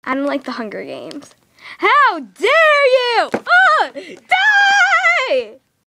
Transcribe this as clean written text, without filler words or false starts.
I don't like the Hunger Games. How dare